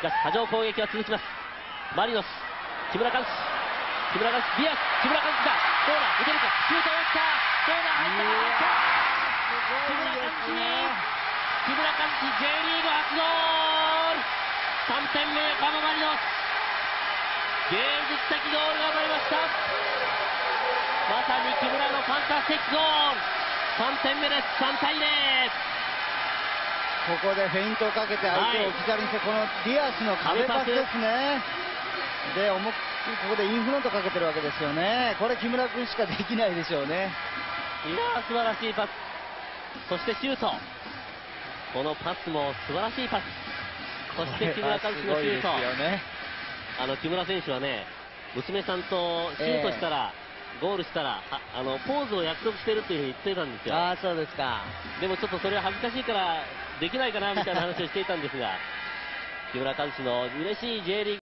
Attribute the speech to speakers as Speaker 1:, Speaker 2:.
Speaker 1: かし波状攻撃は続きます。マリノス、木村和志、木村和志、ディアス、木村和志だ、どうだ、打てるか、シュートを打った、どうだ、入った、木村和志、木村和志、J リーグ初ゴール、3点目、横浜マリノス、芸術的ゴールが生まれました。まさに木村のファンタスティックゴール、3点目です、3対0。
Speaker 2: ここでフェイントをかけて相手を置き去りにして、このディアスの壁パスですね。で、思いっきりここでインフロントかけてるわけですよね。これ木村君しかできないでしょうね。
Speaker 1: いやー、素晴らしいパス、そしてシュート、このパスも素晴らしいパス、そして木村和志のシュート、木村選手はね、娘さんとシュートしたら、ゴールしたらポーズを約束してるっていうふうに言ってたんですよ。
Speaker 2: ああ、そうですか。
Speaker 1: でもちょっとそれは恥ずかしいからできないかなみたいな話をしていたんですが、木村和志の嬉しい J リーグ